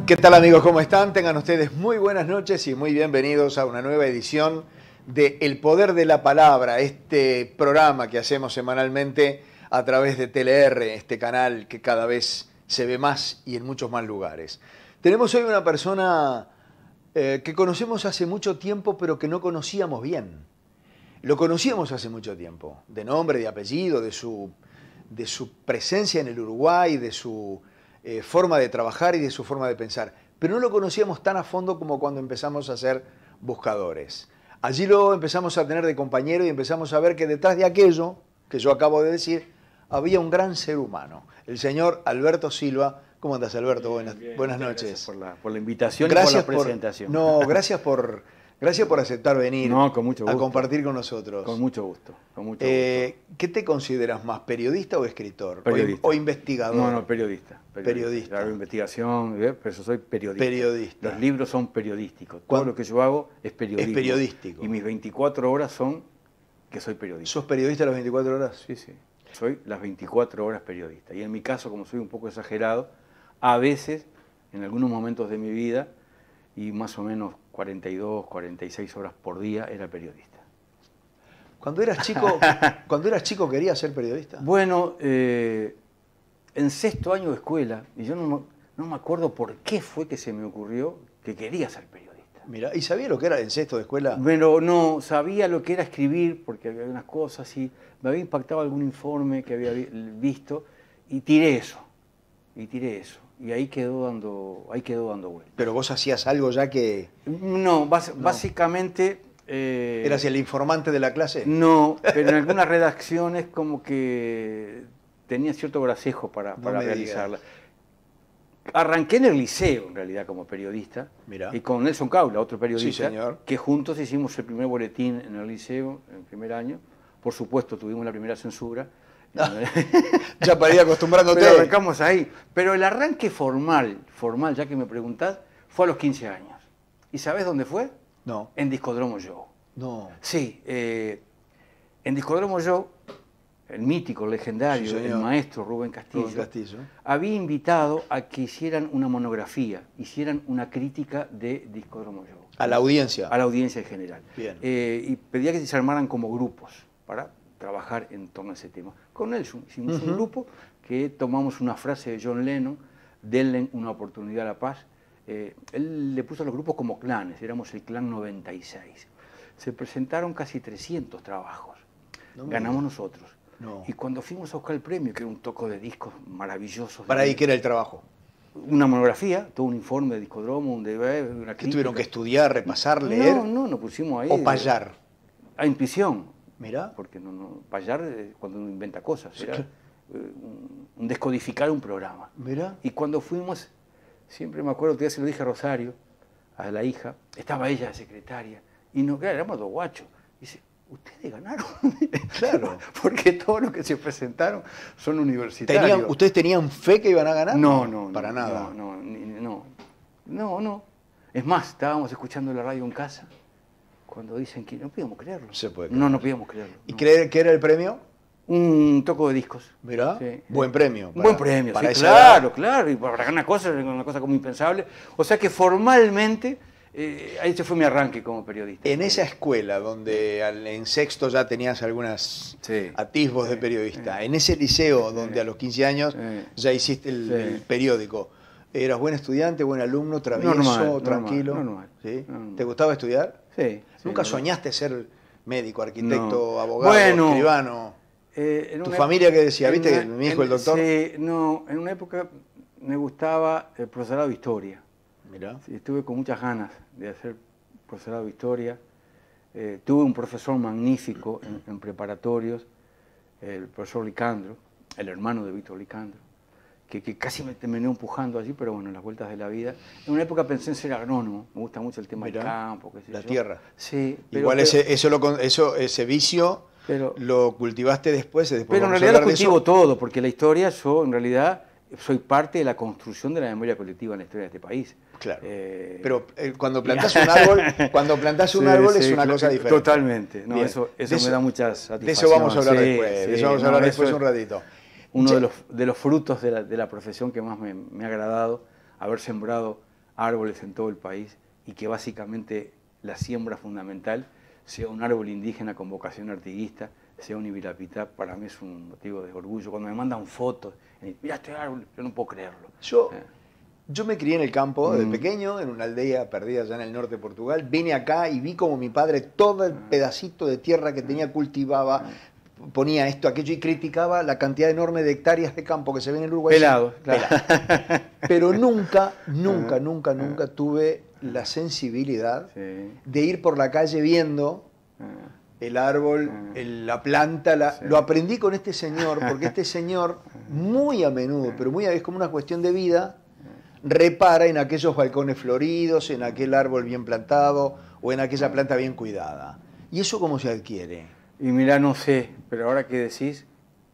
¿Qué tal, amigos? ¿Cómo están? Tengan ustedes muy buenas noches y muy bienvenidos a una nueva edición de El Poder de la Palabra, este programa que hacemos semanalmente a través de TLR, este canal que cada vez se ve más y en muchos más lugares. Tenemos hoy una persona que conocemos hace mucho tiempo, pero que no conocíamos bien. Lo conocíamos hace mucho tiempo, de nombre, de apellido, de su presencia en el Uruguay, de su forma de trabajar y de su forma de pensar. Pero no lo conocíamos tan a fondo como cuando empezamos a ser buscadores. Allí lo empezamos a tener de compañero y empezamos a ver que detrás de aquello que yo acabo de decir, había un gran ser humano, el señor Alberto Silva. ¿Cómo andas, Alberto? Buenas noches. Gracias por la invitación y por la presentación. Gracias por aceptar venir con mucho gusto. A compartir con nosotros. Con mucho gusto. ¿Qué te consideras más, periodista o escritor? Periodista. ¿O investigador? No, periodista. Periodista. Hago investigación, pero yo soy periodista. Periodista. Los libros son periodísticos. Todo lo que yo hago es periodismo. Es periodístico. Y mis 24 horas son que soy periodista. ¿Sos periodista las 24 horas? Sí. Soy las 24 horas periodista. Y en mi caso, como soy un poco exagerado, a veces, en algunos momentos de mi vida, y más o menos 42, 46 horas por día, era periodista. Cuando eras chico querías ser periodista. Bueno, en sexto año de escuela, y yo no me acuerdo por qué fue que se me ocurrió que quería ser periodista. Mira, ¿y sabía lo que era en sexto de escuela? Pero no, sabía lo que era escribir, porque había unas cosas y me había impactado algún informe que había visto, y tiré eso. Y ahí quedó dando vueltas. ¿Pero vos hacías algo ya que...? No, básicamente... ¿Eras el informante de la clase? No, pero en algunas redacciones como que tenía cierto gracejo para realizarla. Arranqué en el liceo, en realidad, como periodista. Mirá. Y con Nelson Caula, otro periodista, sí, señor, que juntos hicimos el primer boletín en el liceo, en el primer año. Por supuesto, tuvimos la primera censura. Ya para ir acostumbrándote. Pero arrancamos ahí. Pero el arranque formal, ya que me preguntás, fue a los 15 años. ¿Y sabés dónde fue? No. En Discodromo Show. No. Sí, en Discodromo Show, el mítico, el legendario, sí, el maestro Rubén Castillo, había invitado a que hicieran una monografía, hicieran una crítica de Discodromo Show. ¿A la audiencia? A la audiencia en general. Bien. Y pedía que se armaran como grupos para trabajar en torno a ese tema. Con él hicimos un grupo que tomamos una frase de John Lennon, denle una oportunidad a la paz. Él le puso a los grupos como clanes, éramos el clan 96. Se presentaron casi 300 trabajos, ganamos nosotros. No. Y cuando fuimos a buscar el premio, que era un toco de discos maravillosos. ¿Para ahí qué era el trabajo? Una monografía, todo un informe de Discodromo, una crítica. ¿Qué tuvieron que estudiar, repasar, leer? No, nos pusimos ahí. ¿O payar? A intuición. Mirá. Porque payar es cuando uno inventa cosas. Era un descodificar un programa. Mirá. Y cuando fuimos, siempre me acuerdo, todavía se lo dije a Rosario, a la hija, estaba ella de secretaria, y claro, éramos dos guachos. Dice, ¿ustedes ganaron? Claro. Porque todos los que se presentaron son universitarios. ¿Ustedes tenían fe que iban a ganar? No. Para nada. No. Es más, estábamos escuchando la radio en casa cuando dicen que no podíamos creerlo. Se puede creer. No podíamos creerlo. ¿Y qué era el premio? Un toco de discos. Mirá, sí. Buen premio. Buen premio, para sí, esa claro. Y para ganar una cosa como impensable. O sea que formalmente, ahí se fue mi arranque como periodista. En esa escuela donde en sexto ya tenías algunos atisbos de periodista, en ese liceo donde a los 15 años ya hiciste el periódico, ¿eras buen estudiante, buen alumno, travieso, tranquilo? Normal. ¿Sí? ¿Te gustaba estudiar? Sí. ¿Nunca soñaste ser médico, arquitecto, abogado, escribano? ¿Tu familia qué decía? ¿Viste mi hijo el doctor? Sí, no, en una época me gustaba el profesorado de historia. Mirá. Sí, estuve con muchas ganas de hacer profesorado de historia. Tuve un profesor magnífico en preparatorios, el profesor Licandro, el hermano de Víctor Licandro, que casi me terminó empujando allí, pero bueno, en las vueltas de la vida. En una época pensé en ser agrónomo, me gusta mucho el tema del campo, qué sé yo. La tierra. Sí. Igual ese vicio lo cultivaste después. Pero en realidad lo cultivo todo, porque la historia, yo en realidad soy parte de la construcción de la memoria colectiva en la historia de este país. Claro. Pero cuando plantás un árbol, es una cosa diferente. Totalmente. No, eso me da muchas satisfacciones. De eso vamos a hablar después. De eso vamos a hablar después un ratito. Uno de los frutos de la profesión que más me ha agradado, haber sembrado árboles en todo el país y que básicamente la siembra fundamental sea un árbol indígena con vocación artiguista, sea un ibirapitá, para mí es un motivo de orgullo. Cuando me mandan fotos, mira este árbol, yo no puedo creerlo. Yo me crié en el campo de pequeño, en una aldea perdida allá en el norte de Portugal. Vine acá y vi como mi padre todo el pedacito de tierra que tenía cultivaba, ponía esto, aquello y criticaba la cantidad enorme de hectáreas de campo que se ven en Uruguay. Pelado, claro. Pero nunca tuve la sensibilidad de ir por la calle viendo el árbol, la planta. Lo aprendí con este señor, porque este señor muy a menudo, pero muy a veces como una cuestión de vida, repara en aquellos balcones floridos, en aquel árbol bien plantado o en aquella planta bien cuidada. ¿Y eso cómo se adquiere? Y mira, no sé, pero ahora que decís,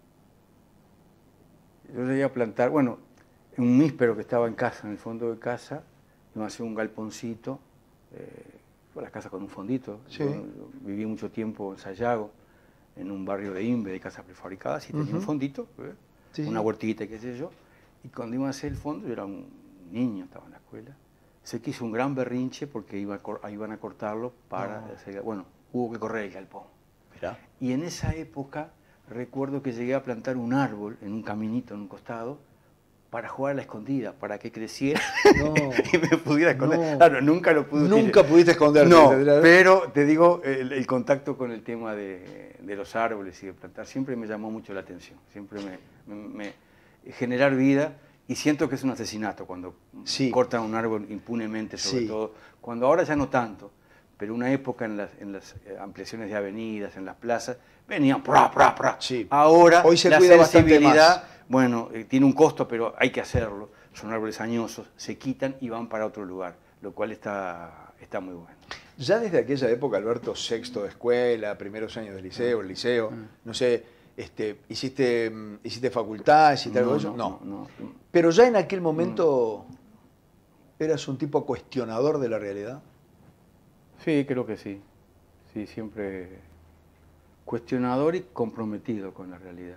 yo llegué a plantar, bueno, un níspero que estaba en casa, en el fondo de casa, iba a hacer un galponcito, fue la casa con un fondito. Sí. Yo viví mucho tiempo en Sayago, en un barrio de Imbe, de casas prefabricadas, y tenía un fondito, una huertita, qué sé yo, y cuando iba a hacer el fondo, yo era un niño, estaba en la escuela, sé que hizo un gran berrinche porque iban a cortarlo para hacer, bueno, hubo que correr el galpón. Mirá. Y en esa época recuerdo que llegué a plantar un árbol en un caminito, en un costado, para jugar a la escondida, para que creciera y me pudiera esconder. No. Claro, nunca lo pude Nunca pudiste esconderte. No, pero te digo, el contacto con el tema de los árboles y de plantar siempre me llamó mucho la atención. Siempre me generar vida, y siento que es un asesinato cuando cortan un árbol impunemente, sobre todo, cuando ahora ya no tanto, pero una época en las ampliaciones de avenidas, en las plazas, venían Sí. Ahora hoy se la cuida sensibilidad, bueno, tiene un costo, pero hay que hacerlo. Son árboles añosos, se quitan y van para otro lugar, lo cual está muy bueno. Ya desde aquella época, Alberto, sexto de escuela, primeros años del liceo, el liceo, no sé, ¿hiciste facultad, hiciste algo de eso? No. Pero ya en aquel momento eras un tipo cuestionador de la realidad. Sí, creo que sí. Sí, siempre cuestionador y comprometido con la realidad.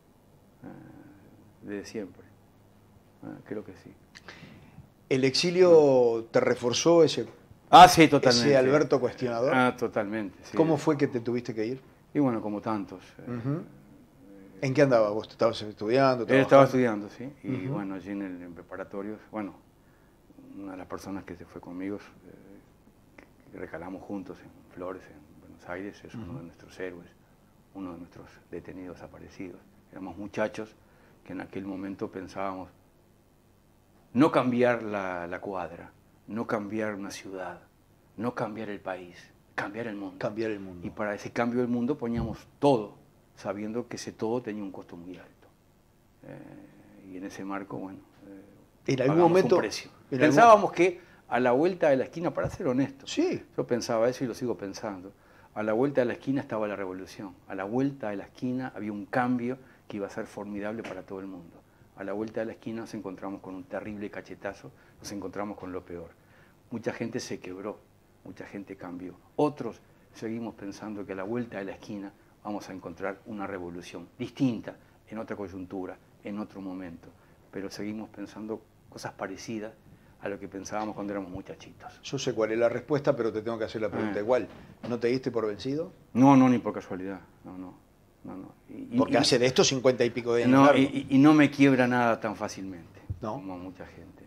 Desde siempre. Creo que sí. ¿El exilio te reforzó ese sí, totalmente. ese Alberto cuestionador? Totalmente. Sí. ¿Cómo fue que te tuviste que ir? Y bueno, como tantos. ¿En qué andabas vos? ¿Estabas estudiando? Estaba estudiando, sí. Y bueno, allí en preparatorios, bueno, una de las personas que se fue conmigo, que recalamos juntos en Flores, en Buenos Aires, es uno de nuestros héroes, uno de nuestros detenidos desaparecidos. Éramos muchachos que en aquel momento pensábamos no cambiar la cuadra, no cambiar una ciudad, no cambiar el país, cambiar el mundo. Cambiar el mundo. Y para ese cambio del mundo poníamos todo, sabiendo que ese todo tenía un costo muy alto. Y en ese marco, bueno, en algún momento un precio. Pensábamos que a la vuelta de la esquina, para ser honesto, yo pensaba eso y lo sigo pensando, a la vuelta de la esquina estaba la revolución, a la vuelta de la esquina había un cambio que iba a ser formidable para todo el mundo. A la vuelta de la esquina nos encontramos con un terrible cachetazo, nos encontramos con lo peor. Mucha gente se quebró, mucha gente cambió. Otros seguimos pensando que a la vuelta de la esquina vamos a encontrar una revolución distinta, en otra coyuntura, en otro momento. Pero seguimos pensando cosas parecidas a lo que pensábamos cuando éramos muchachitos. Yo sé cuál es la respuesta, pero te tengo que hacer la pregunta igual. ¿No te diste por vencido? No, ni por casualidad. No. Porque hace de esto 50 y pico de años. Y no me quiebra nada tan fácilmente, como mucha gente.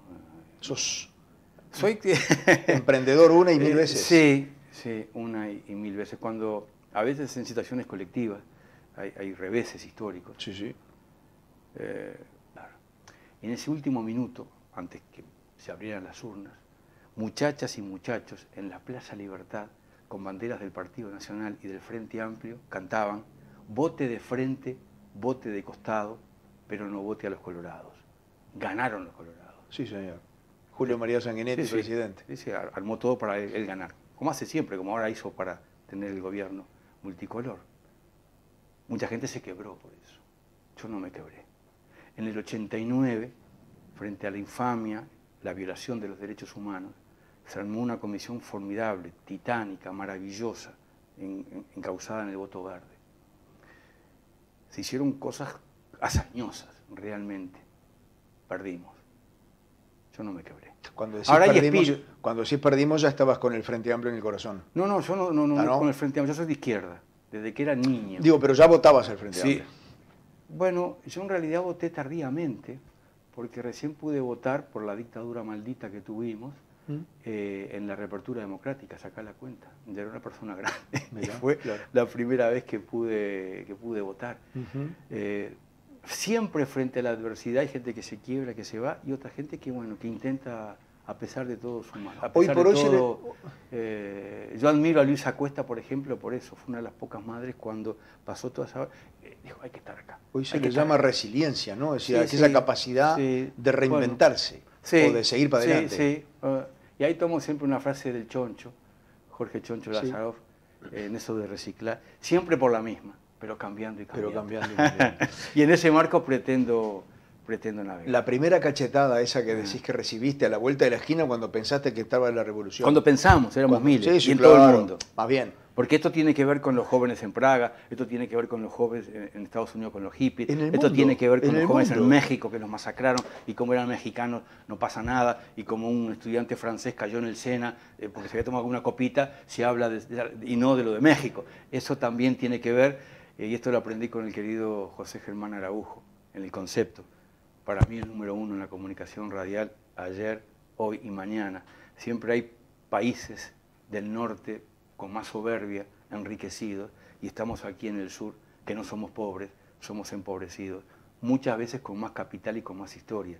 Soy emprendedor una y mil veces. Sí, una y mil veces. Cuando a veces en situaciones colectivas hay reveses históricos. Sí. Claro. En ese último minuto, antes que se abrieran las urnas, muchachas y muchachos en la Plaza Libertad, con banderas del Partido Nacional y del Frente Amplio, cantaban: vote de frente, vote de costado, pero no vote a los colorados. Ganaron los colorados. Sí, señor. Julio María Sanguinetti, presidente. Sí, armó todo para él ganar. Como hace siempre, como ahora hizo para tener el gobierno multicolor. Mucha gente se quebró por eso. Yo no me quebré. En el 89, frente a la infamia, la violación de los derechos humanos, se armó una comisión formidable, titánica, maravillosa, encauzada en el voto verde. Se hicieron cosas hazañosas, realmente. Perdimos. yo no me quebré. Cuando decís perdimos, ya estabas con el Frente Amplio en el corazón. No, yo no con el Frente Amplio, yo soy de izquierda, desde que era niño. Digo, pero ya votabas al Frente Amplio. Bueno, yo en realidad voté tardíamente, porque recién pude votar por la dictadura maldita que tuvimos en la reapertura democrática, sacar la cuenta. Ya era una persona grande. Mirá, fue la primera vez que pude votar. Siempre frente a la adversidad hay gente que se quiebra, que se va, y otra gente que, bueno, que intenta, a pesar de todo, sumar. Hoy por hoy yo admiro a Luisa Cuesta, por ejemplo, por eso. Fue una de las pocas madres cuando pasó toda esa... dijo, hay que estar acá. Hoy se le llama resiliencia, ¿no? Es decir, esa capacidad de reinventarse o de seguir para adelante. Y ahí tomo siempre una frase del Choncho, Jorge Choncho Lazaroff, en eso de reciclar, siempre por la misma, pero cambiando y cambiando. Y en ese marco pretendo navegar. La primera cachetada esa que decís que recibiste a la vuelta de la esquina cuando pensaste que estaba en la revolución. Cuando pensamos, éramos miles, y en todo el mundo. Más bien. Porque esto tiene que ver con los jóvenes en Praga, esto tiene que ver con los jóvenes en Estados Unidos, con los hippies, esto tiene que ver con los jóvenes en México que los masacraron, y como eran mexicanos no pasa nada, y como un estudiante francés cayó en el Sena porque se había tomado una copita, se habla y no de lo de México. Eso también tiene que ver, y esto lo aprendí con el querido José Germán Araujo, en el concepto. Para mí el número uno en la comunicación radial, ayer, hoy y mañana. Siempre hay países del norte con más soberbia, enriquecidos, y estamos aquí en el sur, que no somos pobres, somos empobrecidos, muchas veces con más capital y con más historia.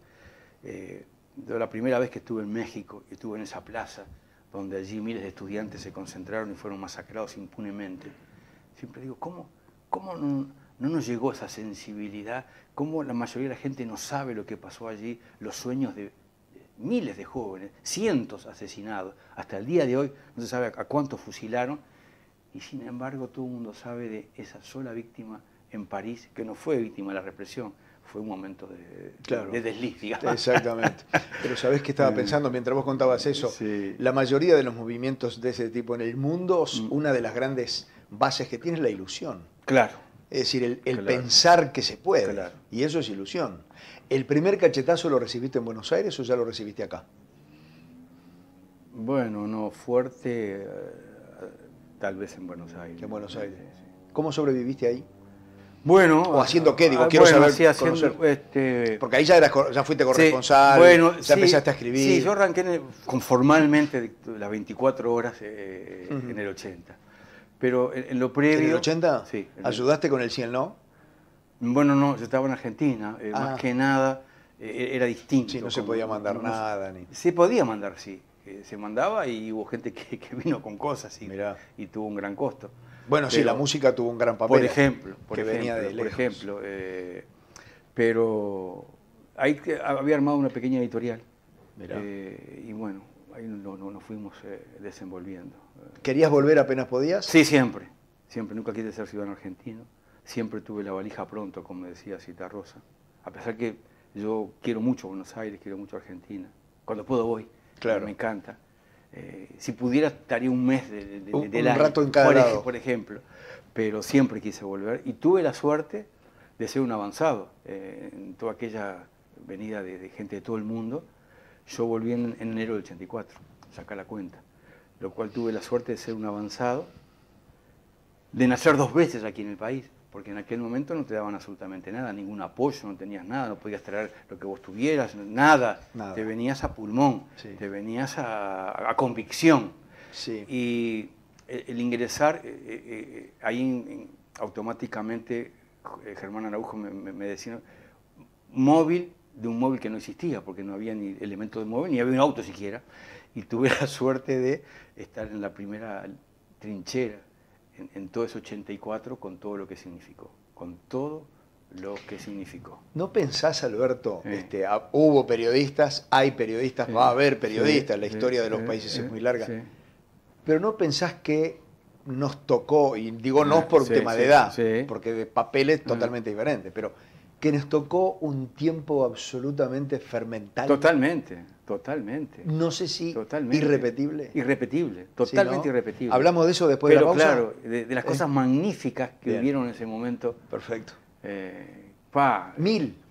Yo la primera vez que estuve en México, y estuve en esa plaza, donde allí miles de estudiantes se concentraron y fueron masacrados impunemente, siempre digo, ¿cómo no nos llegó esa sensibilidad? ¿Cómo la mayoría de la gente no sabe lo que pasó allí, los sueños de miles de jóvenes, cientos asesinados, hasta el día de hoy no se sabe a cuántos fusilaron, y sin embargo todo el mundo sabe de esa sola víctima en París, que no fue víctima de la represión, fue un momento de desliz, digamos. Exactamente. Pero ¿sabés qué estaba pensando mientras vos contabas eso? Sí. La mayoría de los movimientos de ese tipo en el mundo, una de las grandes bases que tiene es la ilusión. Claro. Es decir, el pensar que se puede. Claro. Y eso es ilusión. ¿El primer cachetazo lo recibiste en Buenos Aires o ya lo recibiste acá? Bueno, no, fuerte, tal vez en Buenos Aires. En Buenos Aires. Sí. ¿Cómo sobreviviste ahí? Bueno. ¿O haciendo qué? Digo, quiero saber. Sí, haciendo, porque ahí ya fuiste corresponsal, ya empezaste a escribir. Sí, yo arranqué formalmente las 24 horas en el 80. Pero en lo previo... ¿En el 80? Sí. ¿Ayudaste con el Ciel No? Bueno, no, yo estaba en Argentina, más que nada era distinto. Sí, no se podía mandar nada. Se podía mandar, sí. Se mandaba y hubo gente que vino con cosas y tuvo un gran costo. Bueno, pero, sí, la música tuvo un gran papel. Por ejemplo, venía de lejos. Por ejemplo, pero ahí había armado una pequeña editorial y bueno, ahí nos fuimos desenvolviendo. ¿Querías volver apenas podías? Sí, siempre. Nunca quise ser ciudadano argentino. Siempre tuve la valija pronto, como decía Citarrosa. A pesar que yo quiero mucho Buenos Aires, quiero mucho Argentina. Cuando puedo voy, claro. Me encanta. Si pudiera estaría un mes del año, rato en cada lado. Por ejemplo. Pero siempre quise volver y tuve la suerte de ser un avanzado en toda aquella venida de gente de todo el mundo. Yo volví en enero del 84, saca la cuenta. Lo cual tuve la suerte de ser un avanzado, de nacer 2 veces aquí en el país, porque en aquel momento no te daban absolutamente nada, ningún apoyo, no tenías nada, no podías traer lo que vos tuvieras, nada. Te venías a pulmón, te venías a convicción. Sí. Y el ingresar, ahí automáticamente Germán Araujo me decía, móvil, de un móvil que no existía, porque no había ni elemento de móvil, ni había un auto siquiera, y tuve la suerte de estar en la primera trinchera, en todo ese 84, con todo lo que significó, con todo lo que significó. ¿No pensás, Alberto, hubo periodistas, hay periodistas, va a haber periodistas, la historia de los países es muy larga, pero no pensás que nos tocó, y digo no por tema de edad, porque de papel es totalmente diferente, pero que nos tocó un tiempo absolutamente fermental? Totalmente. No sé si irrepetible. Irrepetible, totalmente irrepetible. Hablamos de eso después de la pausa. Claro, de las cosas magníficas que hubieron en ese momento. Perfecto.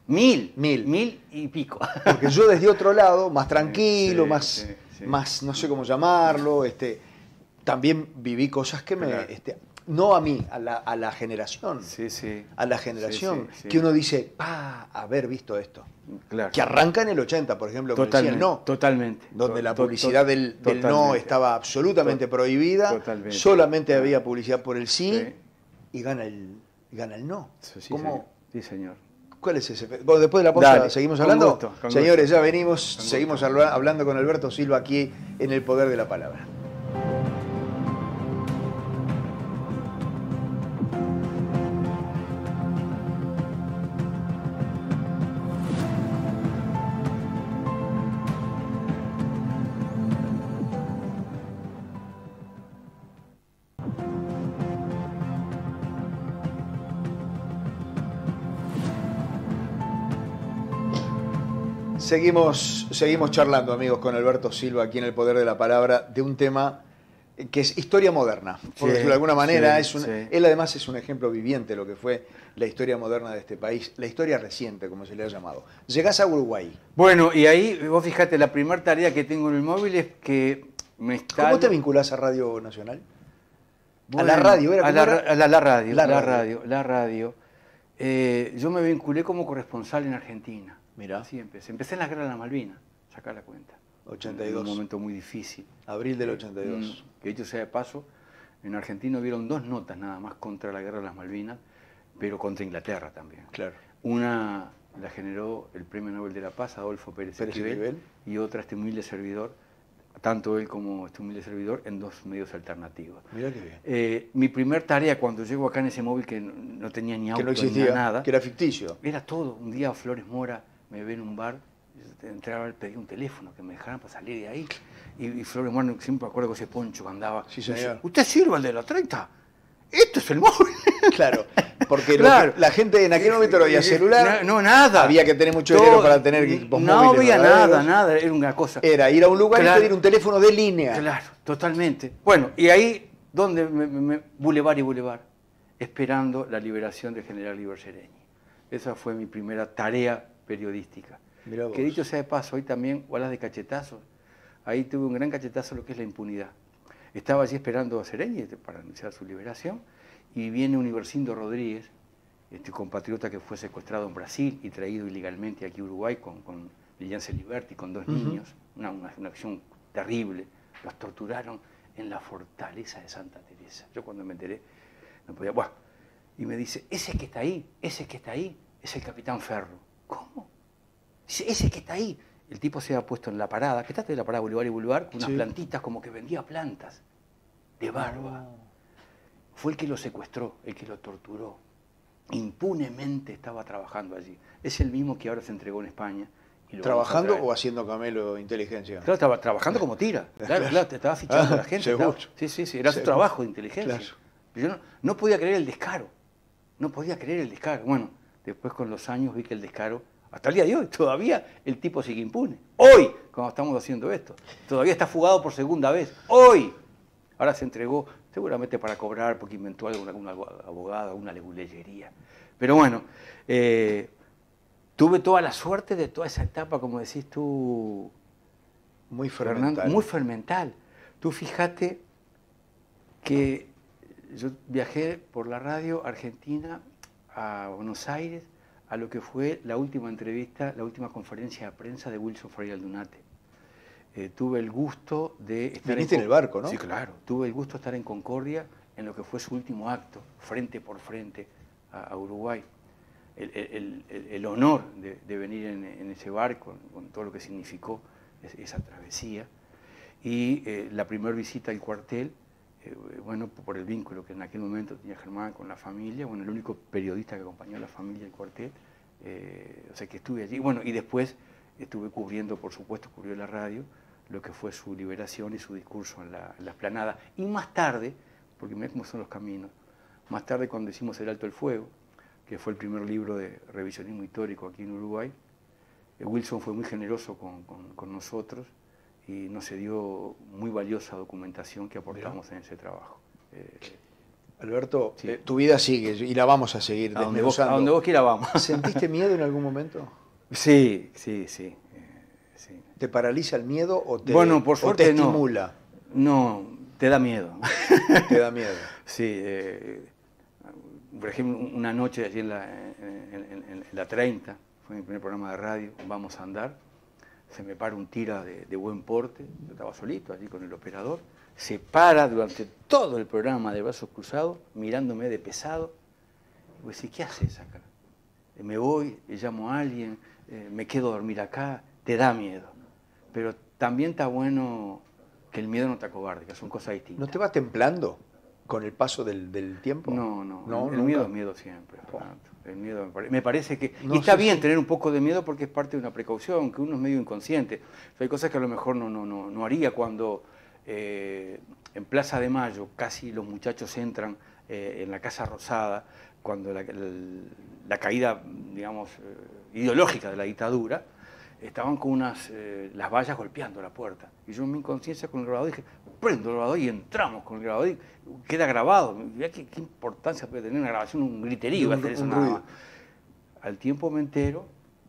Mil. Mil. 1000 y pico. Porque yo desde otro lado, más tranquilo, Sí, más, sí. más, no sé cómo llamarlo, también viví cosas que Claro. no a mí, a la generación. Sí, sí. A la generación, Sí, sí, sí. que uno dice, haber visto esto. Claro. Que arranca en el 80, por ejemplo, con el 100 no. Totalmente. Donde la publicidad del no estaba absolutamente prohibida, Totalmente. solamente había publicidad por el sí, Sí. y gana el no. Sí, ¿Cómo? señor. Sí, señor. ¿Cuál es ese? Bueno, después de la pausa Dale, seguimos con hablando. gusto, con Señores, gusto. ya venimos, Con seguimos gusto. hablando con Alberto Silva aquí en El Poder de la Palabra. Seguimos charlando, amigos, con Alberto Silva aquí en El Poder de la Palabra de un tema que es historia moderna. Por decirlo de alguna manera, él además es un ejemplo viviente de lo que fue la historia moderna de este país, la historia reciente, como se le ha llamado. Llegás a Uruguay. Bueno, y ahí vos fijate, la primera tarea que tengo en el móvil es que me instalo... ¿Cómo te vinculás a Radio Nacional? Bueno, a la radio, ¿era? La radio. Yo me vinculé como corresponsal en Argentina. Mirá. Así empecé. Empecé en la guerra de la Malvinas, sacar la cuenta. 82. En un momento muy difícil. Abril del 82. Que dicho sea de paso, en Argentina hubieron 2 notas nada más contra la guerra de las Malvinas, pero contra Inglaterra también. Claro. Una la generó el Premio Nobel de la Paz, Adolfo Pérez Esquivel, y otra este humilde servidor, tanto él como este humilde servidor, en 2 medios alternativos. Mirá qué bien. Mi primer tarea cuando llego acá en ese móvil que no tenía ni auto, que no existía, ni nada, que era ficticio. era todo. Un día Flores Mora me ve en un bar, entré a ver, pedí un teléfono, que me dejaran para salir de ahí. Y Flores Mora, siempre me acuerdo con ese poncho que andaba. Sí, señor. Dice, ¿usted sirve el de la 30? Esto es el móvil. Claro, porque Claro. la gente en aquel momento no había celular. No, nada. Había que tener mucho dinero para tener equipos no móviles. había verdaderos. nada, era una cosa. Era ir a un lugar Claro. y pedir un teléfono de línea. Claro, totalmente. Bueno, y ahí, donde Boulevard y Boulevard, esperando la liberación del general Iber Sereñi. Esa fue mi primera tarea periodística. Mirá vos. Que dicho sea de paso, hoy también hablas de cachetazos. Ahí tuve un gran cachetazo lo que es la impunidad. Estaba allí esperando a Sereñi para anunciar su liberación y viene Universindo Rodríguez, este compatriota que fue secuestrado en Brasil y traído ilegalmente aquí a Uruguay con Lilian Celiberti, con 2 niños, una acción terrible. Los torturaron en la fortaleza de Santa Teresa. Yo cuando me enteré, no podía... Bueno, y me dice, ese que está ahí, es el capitán Ferro. ¿Cómo? Dice, ese que está ahí. El tipo se ha puesto en la parada, que está de la parada Boulevard y Boulevard, con unas plantitas, como que vendía plantas, de barba. Fue el que lo secuestró, el que lo torturó. Impunemente estaba trabajando allí. Es el mismo que ahora se entregó en España. Y lo ¿Trabajando o haciendo camelo de inteligencia? Claro, estaba trabajando como tira. Claro, te estaba fichando a la gente. Seguro. Sí, era su trabajo de inteligencia. Claro. Pero yo no podía creer el descaro. No podía creer el descaro. Bueno, después con los años vi que el descaro, hasta el día de hoy, todavía el tipo sigue impune. Hoy, cuando estamos haciendo esto, todavía está fugado por segunda vez. Hoy. Ahora se entregó, seguramente para cobrar, porque inventó alguna abogada, alguna leguleyería. Pero bueno, tuve toda la suerte de toda esa etapa, como decís tú, muy fermental. Fernando, muy fermental. Tú fíjate que yo viajé por la radio argentina a Buenos Aires a lo que fue la última entrevista, la última conferencia de prensa de Wilson Ferreira Aldunate. Tuve el gusto de estar Viniste en el barco, ¿no? Sí, claro. Tuve el gusto de estar en Concordia en lo que fue su último acto, frente por frente a Uruguay. El honor de venir en ese barco, con todo lo que significó esa travesía. Y la primera visita al cuartel, bueno, por el vínculo que en aquel momento tenía Germán con la familia, bueno, el único periodista que acompañó a la familia al cuartel, o sea que estuve allí. Bueno, y después estuve cubriendo, por supuesto, cubrió la radio, lo que fue su liberación y su discurso en la explanada. Y más tarde, porque mirá cómo son los caminos, más tarde cuando hicimos El Alto el Fuego, que fue el primer libro de revisionismo histórico aquí en Uruguay, Wilson fue muy generoso con nosotros y nos dio muy valiosa documentación que aportamos en ese trabajo. Alberto, Sí. tu vida sigue y la vamos a seguir A donde desmenuzando. vos quiera vamos. ¿Sentiste miedo en algún momento? Sí, sí, sí. Sí. ¿Te paraliza el miedo o te, Bueno, por o suerte te no. estimula? No, te da miedo. Te da miedo. Sí, por ejemplo, una noche allí en la 30, fue mi primer programa de radio, Vamos a Andar, se me para un tira de buen porte, yo estaba solito allí con el operador, se para durante todo el programa de brazos cruzados, mirándome de pesado, y voy a decir, ¿qué haces acá? Me voy, llamo a alguien, me quedo a dormir acá, te da miedo. Pero también está bueno que el miedo no te acobarde, que son cosas distintas. ¿No te va templando con el paso del tiempo? No, ¿No? el miedo es miedo siempre, Fernando. El miedo me parece que... No y está sé bien si- tener un poco de miedo porque es parte de una precaución, que uno es medio inconsciente. Hay cosas que a lo mejor no haría cuando en Plaza de Mayo casi los muchachos entran en la Casa Rosada, cuando la caída, digamos, ideológica de la dictadura, estaban con las vallas golpeando la puerta. Y yo en mi inconsciencia con el grabador dije, prendo el grabador y entramos con el grabador y queda grabado. Mirá qué importancia puede tener una grabación, un griterío, hacer eso un nada ruido. más. Al tiempo me entero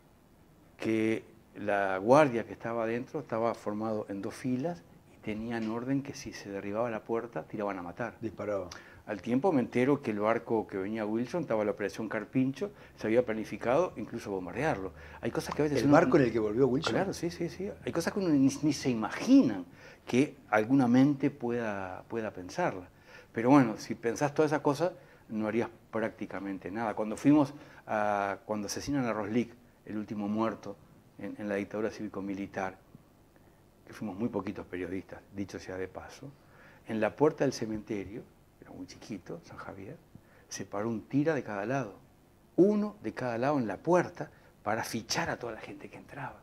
que la guardia que estaba adentro estaba formado en 2 filas y tenían orden que si se derribaba la puerta tiraban a matar. Disparaba. Al tiempo me entero que el barco que venía Wilson estaba en la operación Carpincho, se había planificado incluso bombardearlo. Hay cosas que a veces ¿El barco en el que volvió Wilson? Claro, sí. Hay cosas que uno ni se imaginan que alguna mente pueda pensarla. Pero bueno, si pensás todas esas cosas, no harías prácticamente nada. Cuando cuando asesinan a Roslik, el último muerto en la dictadura cívico-militar, que fuimos muy poquitos periodistas, dicho sea de paso, en la puerta del cementerio, era muy chiquito, San Javier, se paró un tira de cada lado, uno de cada lado en la puerta para fichar a toda la gente que entraba.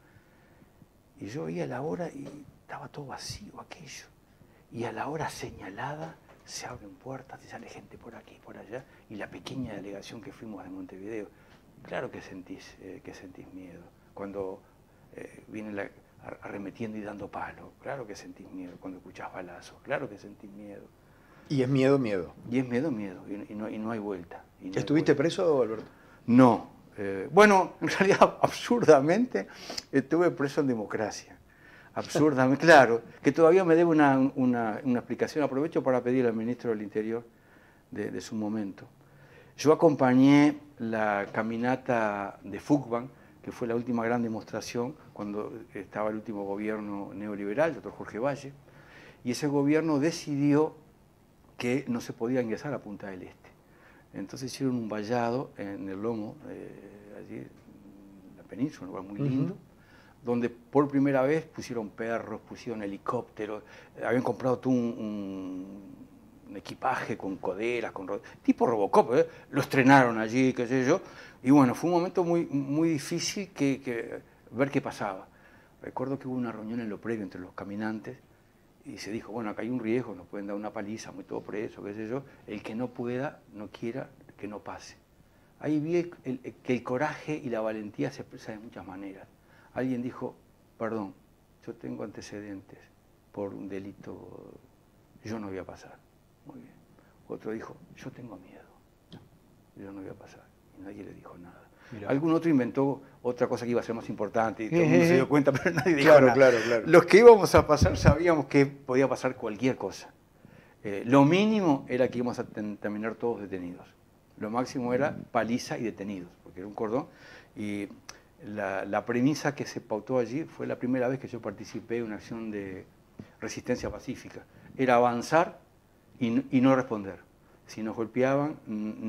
Y yo veía la hora y estaba todo vacío aquello. Y a la hora señalada se abren puertas y sale gente por aquí y por allá. Y la pequeña delegación que fuimos de Montevideo, claro que sentís miedo. Cuando vienen arremetiendo y dando palo, claro que sentís miedo. Cuando escuchás balazos, claro que sentís miedo. Y es miedo, miedo. Y es miedo, y no hay vuelta. ¿Estuviste preso, Alberto? No. Bueno, en realidad, absurdamente, estuve preso en democracia. Absurdamente, claro, que todavía me debe una explicación. Aprovecho para pedir al ministro del Interior de su momento. Yo acompañé la caminata de Fugban, que fue la última gran demostración cuando estaba el último gobierno neoliberal, el doctor Jorge Valle, y ese gobierno decidió que no se podía ingresar a Punta del Este. Entonces hicieron un vallado en el lomo, allí en la península, un lugar muy lindo, donde por primera vez pusieron perros, pusieron helicópteros, habían comprado todo un equipaje con coderas, tipo Robocop, lo estrenaron allí, qué sé yo, y bueno, fue un momento muy difícil ver qué pasaba. Recuerdo que hubo una reunión en lo previo entre los caminantes, y se dijo, bueno, acá hay un riesgo, nos pueden dar una paliza, muy todo preso, qué sé yo, el que no pueda, no quiera, que no pase. Ahí vi que el coraje y la valentía se expresa de muchas maneras. Alguien dijo, perdón, yo tengo antecedentes por un delito, yo no voy a pasar. Muy bien. Otro dijo, yo tengo miedo, yo no voy a pasar. Y nadie le dijo nada. Mirá. Algún otro inventó otra cosa que iba a ser más importante y todo el mundo se dio cuenta, pero nadie dijo nada. Claro. Los que íbamos a pasar sabíamos que podía pasar cualquier cosa. Lo mínimo era que íbamos a terminar todos detenidos. Lo máximo era paliza y detenidos, porque era un cordón. Y la premisa que se pautó allí fue la primera vez que yo participé en una acción de resistencia pacífica. Era avanzar y no responder. Si nos golpeaban,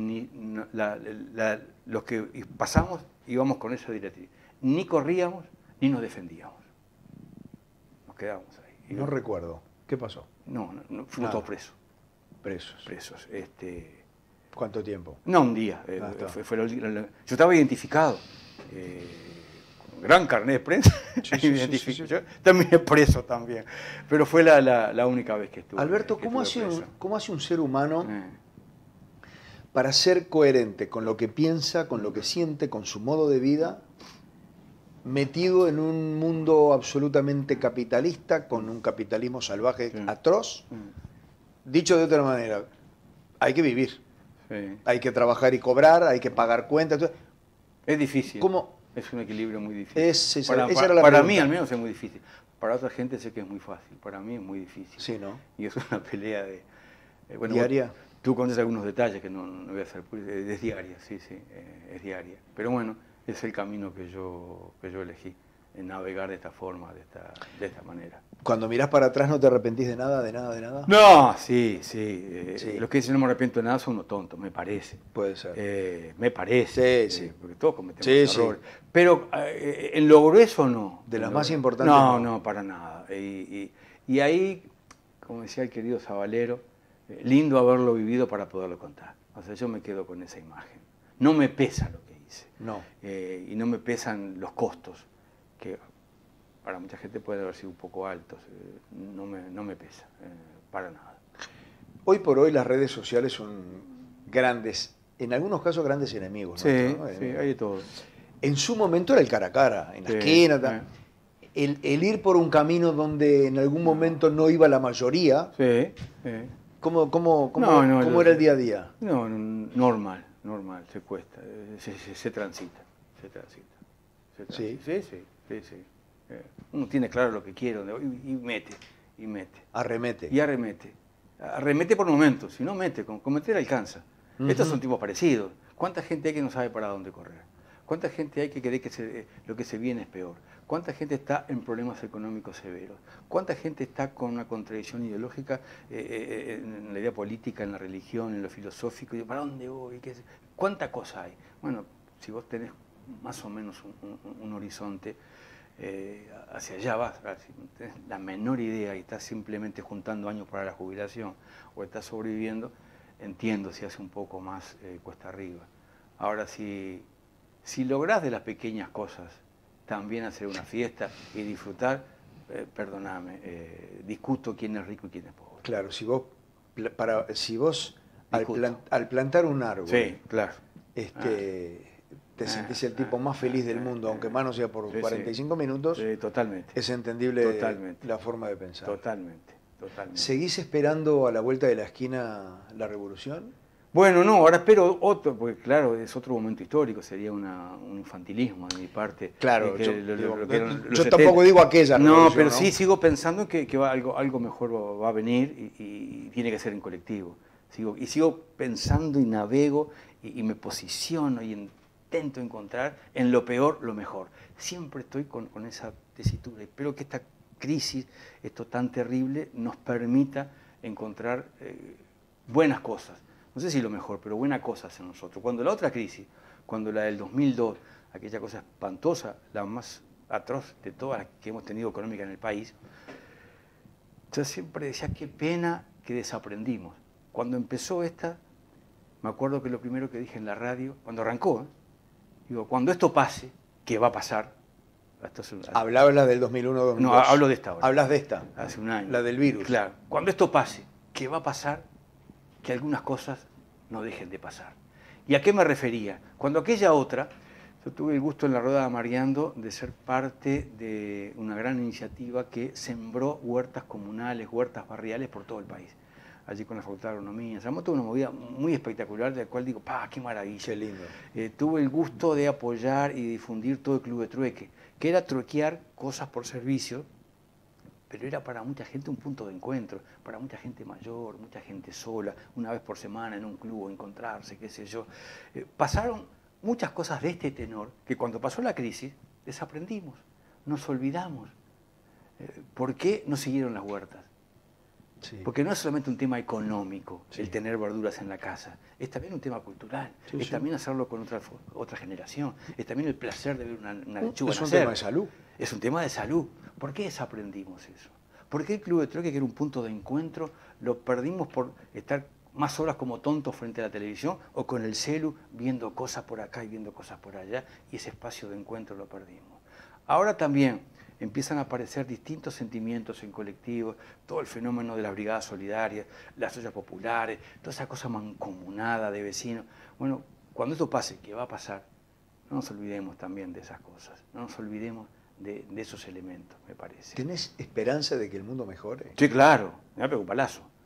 los que pasamos íbamos con esa directriz. Ni corríamos, ni nos defendíamos. Nos quedábamos ahí. No recuerdo. ¿Qué pasó? No, fuimos todos presos. Presos. ¿Cuánto tiempo? No, un día. Yo estaba identificado. Con gran carnet de prensa. Sí. Yo terminé preso también. Pero fue la única vez que estuve. Alberto, ¿cómo hace un ser humano para ser coherente con lo que piensa, con lo que siente, con su modo de vida, metido en un mundo absolutamente capitalista, con un capitalismo salvaje atroz? Dicho de otra manera, hay que vivir. Sí. Hay que trabajar y cobrar, hay que pagar cuentas. Es difícil. ¿Cómo? Es un equilibrio muy difícil. Esa era la para pregunta. mí al menos es muy difícil. Para otra gente sé que es muy fácil. Para mí es muy difícil. Sí, ¿no? Y es una pelea de... bueno, ¿diaria? Tú conoces algunos detalles que no voy a hacer. Es diaria, sí, es diaria. Pero bueno, es el camino que yo elegí, en navegar de esta forma, de esta manera. Cuando mirás para atrás, ¿no te arrepentís de nada, de nada, de nada? No, sí. Sí. Los que dicen no me arrepiento de nada son unos tontos, me parece. Puede ser. Me parece. Sí. Porque todos cometemos Sí, errores. Pero en lo grueso no. De las En lo- más importantes, No, no. no, para nada. Y ahí, como decía el querido Zabalero, lindo haberlo vivido para poderlo contar. O sea, yo me quedo con esa imagen. No me pesa lo que hice. No. Y no me pesan los costos, que para mucha gente pueden haber sido un poco altos. No me pesa, para nada. Hoy por hoy las redes sociales son grandes, en algunos casos grandes enemigos. Sí, ¿no? sí, hay de todo. En su momento era el cara a cara, en la Sí, esquina. Tal. El ir por un camino donde en algún momento no iba la mayoría, Sí. ¿cómo era el día a día? No, normal, se cuesta, se transita. Sí. Sí. Uno tiene claro lo que quiere y mete. Arremete. Y arremete. Arremete por momentos, si no mete, con meter alcanza. Estos son tipos parecidos. ¿Cuánta gente hay que no sabe para dónde correr? ¿Cuánta gente hay que cree que lo que se viene es peor? ¿Cuánta gente está en problemas económicos severos? ¿Cuánta gente está con una contradicción ideológica en la idea política, en la religión, en lo filosófico? ¿Para dónde voy? ¿Cuánta cosa hay? Bueno, si vos tenés más o menos un horizonte, hacia allá vas. Si no tenés la menor idea y estás simplemente juntando años para la jubilación o estás sobreviviendo, entiendo si hace un poco más cuesta arriba. Ahora, si lográs de las pequeñas cosas también hacer una fiesta y disfrutar, perdóname, discuto quién es rico y quién es pobre. Claro, si vos al plantar un árbol, sí, claro. Te sentís el tipo más feliz del mundo, aunque más no sea por 45 minutos, totalmente. es entendible la forma de pensar. Totalmente. ¿Seguís esperando a la vuelta de la esquina la revolución? Bueno, no, ahora espero otro, porque claro, es otro momento histórico, sería un infantilismo de mi parte. Claro, yo 70. tampoco digo aquella revolución, no, pero sí sigo pensando que algo mejor va a venir y tiene que ser en colectivo. Sigo pensando y navego y me posiciono y intento encontrar en lo peor lo mejor. Siempre estoy con esa tesitura. Espero que esta crisis, esto tan terrible, nos permita encontrar buenas cosas. No sé si lo mejor, pero buenas cosas en nosotros. Cuando la otra crisis, cuando la del 2002, aquella cosa espantosa, la más atroz de todas las que hemos tenido económica en el país, yo siempre decía, qué pena que desaprendimos. Cuando empezó esta, me acuerdo que lo primero que dije en la radio, cuando arrancó, digo, cuando esto pase, ¿qué va a pasar? ¿Hablabas del 2001-2002? No, hablo de esta ahora. ¿Hablas de esta? Hace un año. La del virus. Claro. Cuando esto pase, ¿qué va a pasar? Que algunas cosas no dejen de pasar. ¿Y a qué me refería? Cuando aquella otra, yo tuve el gusto en la Rueda de Mariando de ser parte de una gran iniciativa que sembró huertas comunales, huertas barriales por todo el país. Allí con la Facultad de Agronomía. Se armó toda una movida muy espectacular, de la cual digo, ¡pah, qué maravilla! Qué lindo. Tuve el gusto de apoyar y difundir todo el Club de Trueque, que era truequear cosas por servicio, pero era para mucha gente un punto de encuentro, para mucha gente mayor, mucha gente sola, una vez por semana en un club, encontrarse, qué sé yo. Pasaron muchas cosas de este tenor que cuando pasó la crisis desaprendimos, nos olvidamos. ¿Por qué no siguieron las huertas? Sí. Porque no es solamente un tema económico, sí, el tener verduras en la casa, es también un tema cultural, sí, es también hacerlo con otra generación, es también el placer de ver una lechuga nacer. Es un tema de salud. Es un tema de salud. ¿Por qué desaprendimos eso? ¿Por qué el Club de Trueque, que era un punto de encuentro, lo perdimos por estar más horas como tontos frente a la televisión o con el celu viendo cosas por acá y viendo cosas por allá, y ese espacio de encuentro lo perdimos? Ahora también empiezan a aparecer distintos sentimientos en colectivos, todo el fenómeno de las brigadas solidarias, las ollas populares, toda esa cosa mancomunada de vecinos. Bueno, cuando esto pase, que va a pasar, no nos olvidemos también de esas cosas, no nos olvidemos de esos elementos, me parece. ¿Tenés esperanza de que el mundo mejore? Sí, claro, me da preocupalazo.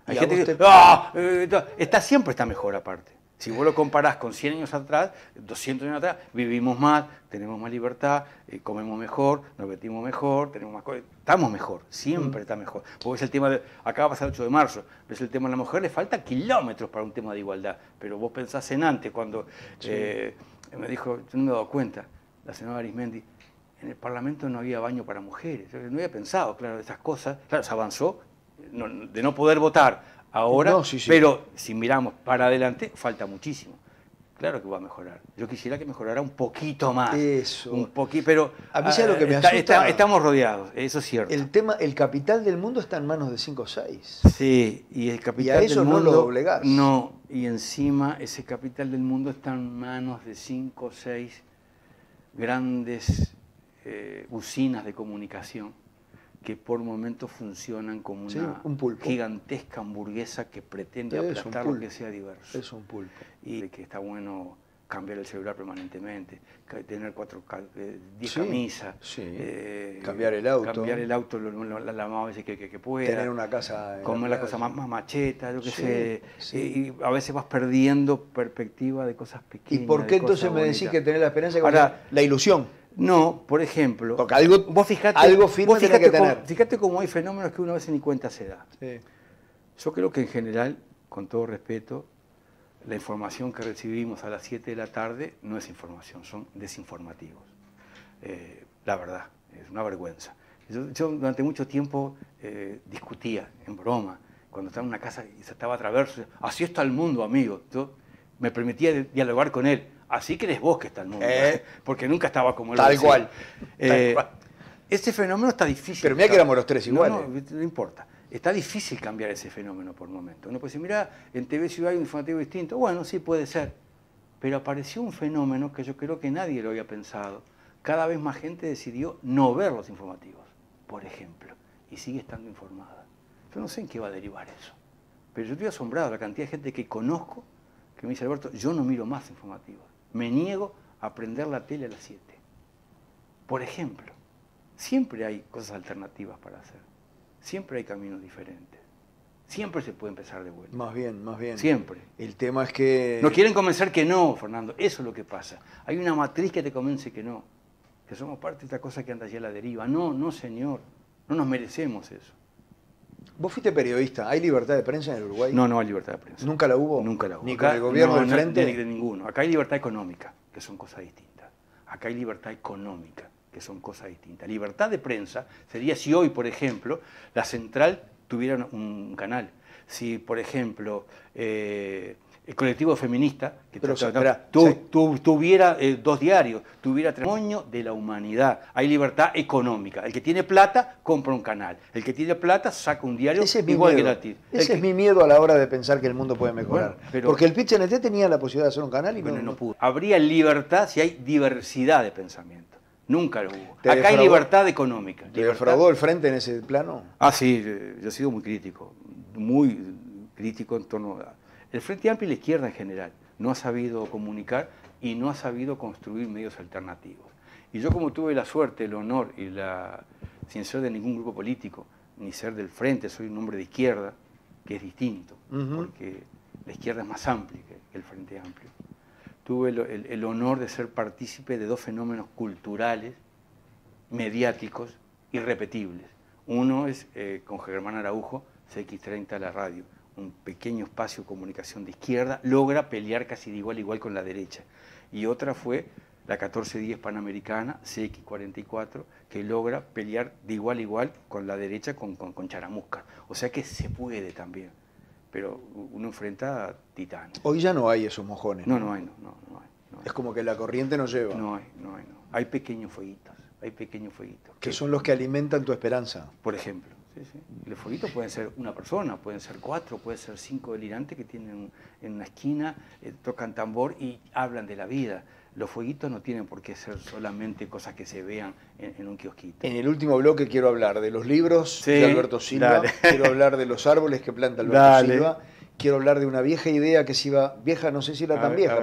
Hay gente que dice, siempre está mejor aparte. Si vos lo comparás con 100 años atrás, 200 años atrás, vivimos más, tenemos más libertad, comemos mejor, nos vestimos mejor, tenemos más cosas, estamos mejor, siempre está mejor. Porque es el tema de, acá va a pasar el 8 de marzo, ves el tema de la mujer, le falta kilómetros para un tema de igualdad, pero vos pensás en antes, cuando me dijo, yo no me he dado cuenta, la señora Arismendi, en el Parlamento no había baño para mujeres, yo no había pensado, claro, de esas cosas, claro, se avanzó, de no poder votar ahora, pero si miramos para adelante, falta muchísimo. Claro que va a mejorar. Yo quisiera que mejorara un poquito más. Eso. Un poquito, pero a mí lo que me asusta, estamos rodeados, eso es cierto. El capital del mundo está en manos de 5 o 6. Sí, y el capital a eso del mundo no lo doblegás. No, y encima ese capital del mundo está en manos de 5 o 6 grandes usinas de comunicación que por momentos funcionan como una gigantesca hamburguesa que pretende aplastar lo que sea diverso. Es un pulpo. Y que está bueno cambiar el celular permanentemente, tener 10 camisas, cambiar el auto. Cambiar el auto la más veces que pueda. Tener una casa. Comer la cosa más macheta, yo qué sé. Y a veces vas perdiendo perspectiva de cosas pequeñas. ¿Y por qué entonces me decís que tenés la esperanza? Ahora, la ilusión. No, por ejemplo, porque algo firme tiene que tener. Fíjate cómo hay fenómenos que uno a veces ni cuenta se da. Sí. Yo creo que en general, con todo respeto, la información que recibimos a las 7 de la tarde no es información, son desinformativos. La verdad, es una vergüenza. Yo durante mucho tiempo discutía, en broma, cuando estaba en una casa y se estaba a traverso, así está el mundo, amigo. Yo me permitía dialogar con él. Así crees vos que está el mundo, porque nunca estaba como él. Tal cual. Ese fenómeno está difícil. Pero mira que éramos los tres iguales. No importa. Está difícil cambiar ese fenómeno por momento. Uno puede decir, mira, en TV Ciudad hay un informativo distinto. Bueno, sí puede ser. Pero apareció un fenómeno que yo creo que nadie lo había pensado. Cada vez más gente decidió no ver los informativos, por ejemplo, y sigue estando informada. Yo no sé en qué va a derivar eso. Pero yo estoy asombrado de la cantidad de gente que conozco que me dice, Alberto, yo no miro más informativos. Me niego a prender la tele a las 7. Por ejemplo, siempre hay cosas alternativas para hacer. Siempre hay caminos diferentes. Siempre se puede empezar de vuelta. Más bien. Siempre. El tema es que... No quieren convencer que no, Fernando. Eso es lo que pasa. Hay una matriz que te convence que no. Que somos parte de esta cosa que anda allá a la deriva. No, señor. No nos merecemos eso. Vos fuiste periodista. ¿Hay libertad de prensa en el Uruguay? No hay libertad de prensa. ¿Nunca la hubo? Nunca la hubo. ¿Ni con el gobierno del frente? Ni de ninguno. Acá hay libertad económica, que son cosas distintas. Acá hay libertad económica, que son cosas distintas. Libertad de prensa sería si hoy, por ejemplo, la Central tuviera un canal. Si, por ejemplo, el colectivo feminista que tuviera 2 diarios, tuviera testimonio de la humanidad. Hay libertad económica. El que tiene plata compra un canal. El que tiene plata saca un diario igual que gratis. Ese es mi miedo a la hora de pensar que el mundo puede mejorar. Bueno, porque el PIT-CNT tenía la posibilidad de hacer un canal y no pudo. Habría libertad si hay diversidad de pensamiento. Nunca lo hubo. Acá hay libertad económica. ¿Te defraudó el frente en ese plano? Sí, yo he sido muy crítico en torno a... El Frente Amplio y la izquierda en general no ha sabido comunicar y no ha sabido construir medios alternativos. Y yo, como tuve la suerte, el honor sin ser de ningún grupo político, ni ser del Frente, soy un hombre de izquierda, que es distinto, porque la izquierda es más amplia que el Frente Amplio. Tuve el honor de ser partícipe de 2 fenómenos culturales, mediáticos, irrepetibles. Uno es con Germán Araujo, CX30 la radio, un pequeño espacio de comunicación de izquierda, logra pelear casi de igual a igual con la derecha. Y otra fue la 1410 Panamericana, CX44, que logra pelear de igual a igual con la derecha, con Charamusca. O sea que se puede también, pero uno enfrenta a titanes. Hoy ya no hay esos mojones. No hay. Es como que la corriente no lleva. No hay. Hay pequeños fueguitos. Que son los que alimentan tu esperanza. Por ejemplo. Sí. Los fueguitos pueden ser una persona, pueden ser 4, pueden ser 5 delirantes que tienen en una esquina, tocan tambor y hablan de la vida. Los fueguitos no tienen por qué ser solamente cosas que se vean en un kiosquito. En el último bloque quiero hablar de los libros de Alberto Silva, quiero hablar de los árboles que planta Alberto Silva, quiero hablar de una vieja idea que se iba, vieja no sé si era tan vieja, pero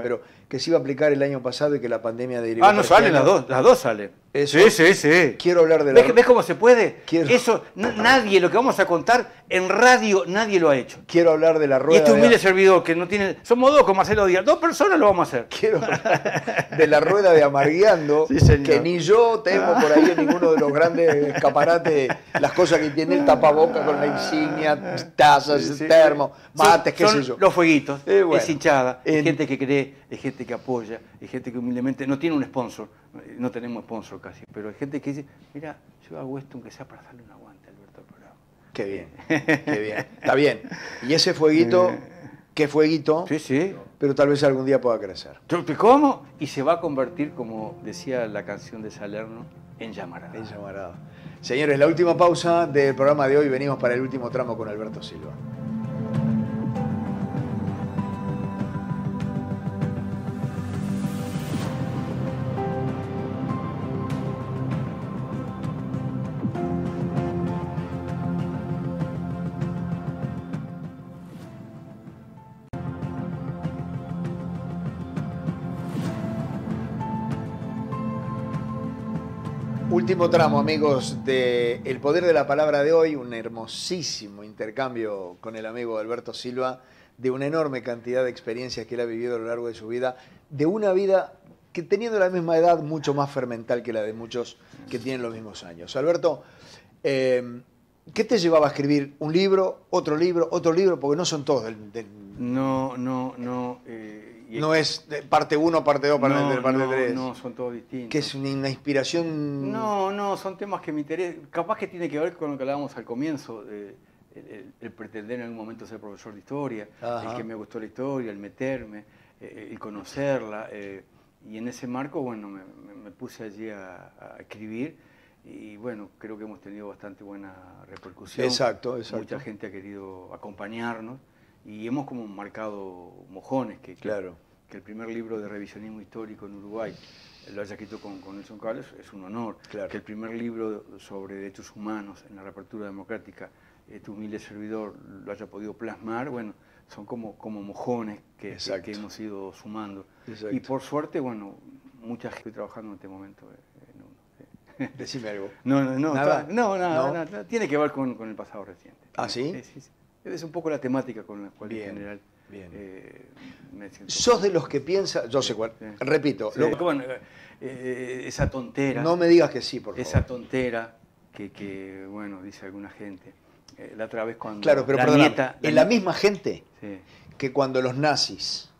que se iba a aplicar el año pasado y que la pandemia derivó. Ah, no salen las dos salen. Eso, sí. Quiero hablar de la... ¿Ves cómo se puede? Quiero... Eso, nadie, lo que vamos a contar en radio, nadie lo ha hecho. Quiero hablar de la rueda... Y este humilde servidor que no tiene... Somos dos con Marcelo Díaz, 2 personas lo vamos a hacer. Quiero hablar de la rueda de Amargueando, sí, que ni yo tengo por ahí en ninguno de los grandes escaparates, las cosas que tiene el tapaboca con la insignia, tazas, termos, mates, qué sé yo. Los fueguitos, bueno, es hinchada, hay gente que cree, hay gente que apoya, hay gente que humildemente no tiene un sponsor, no tenemos sponsor casi, pero hay gente que dice, mira, yo hago esto aunque sea para darle un aguante, Alberto, al programa. Qué bien, qué bien. Está bien. Y ese fueguito, qué fueguito, sí. Pero tal vez algún día pueda crecer. ¿Cómo? Y se va a convertir, como decía la canción de Salerno, en llamarada. En llamarada. Señores, la última pausa del programa de hoy. Venimos para el último tramo con Alberto Silva. Último tramo, amigos, de El Poder de la Palabra de hoy, un hermosísimo intercambio con el amigo Alberto Silva, de una enorme cantidad de experiencias que él ha vivido a lo largo de su vida, de una vida que teniendo la misma edad, mucho más fermental que la de muchos que tienen los mismos años. Alberto, ¿qué te llevaba a escribir un libro, otro libro, otro libro? Porque no son todos del... No. No es parte 1, parte 2, parte 3. No, son todos distintos. Que es una inspiración... No, son temas que me interesan. Capaz que tiene que ver con lo que hablábamos al comienzo, el pretender en algún momento ser profesor de historia, el que me gustó la historia, el meterme, el conocerla. Y en ese marco, bueno, me puse allí a escribir y bueno, creo que hemos tenido bastante buena repercusión. Exacto. Mucha gente ha querido acompañarnos. Y hemos como marcado mojones, que el primer libro de revisionismo histórico en Uruguay lo haya escrito con Nelson Cales es un honor. Claro. Que el primer libro sobre derechos humanos en la reapertura democrática, este humilde servidor, lo haya podido plasmar, bueno, son como mojones que hemos ido sumando. Exacto. Y por suerte, bueno, mucha gente estoy trabajando en este momento en uno. Decime algo. Nada. Tiene que ver con el pasado reciente. ¿Ah, sí? Sí. Es un poco la temática con la cual en general me siento. ¿Sos de los que piensa? Yo sé cuál. Repito. Sí. Bueno, esa tontera. No me digas que sí, por favor. Esa tontera que bueno, dice alguna gente. La otra vez cuando... Claro, pero perdóname, la misma gente que cuando los nazis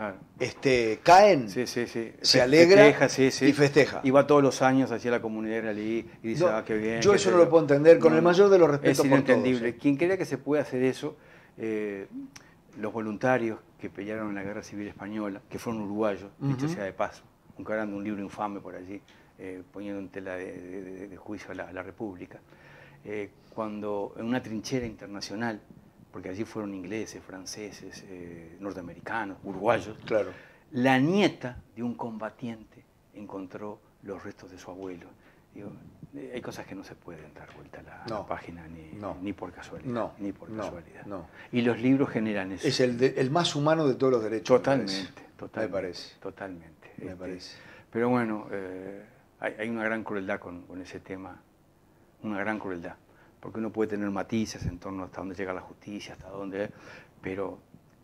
caen, se alegra y festeja. Y va todos los años hacia la comunidad israelí y dice, qué bien. Yo eso no lo puedo entender con el mayor de los respetos. Es inentendible. Quien crea que se puede hacer eso, los voluntarios que pelearon en la Guerra Civil Española, que fueron uruguayos, dicho sea de paso, encarando un libro infame por allí, poniendo en tela de juicio a la República, cuando en una trinchera internacional, porque allí fueron ingleses, franceses, norteamericanos, uruguayos, la nieta de un combatiente encontró los restos de su abuelo. Digo, hay cosas que no se pueden dar vuelta a la página ni por casualidad. Y los libros generan eso. Es el más humano de todos los derechos. Totalmente. Me parece. Totalmente. Me parece. Pero bueno, hay una gran crueldad con ese tema, una gran crueldad. Porque uno puede tener matices en torno hasta dónde llega la justicia, hasta dónde... Pero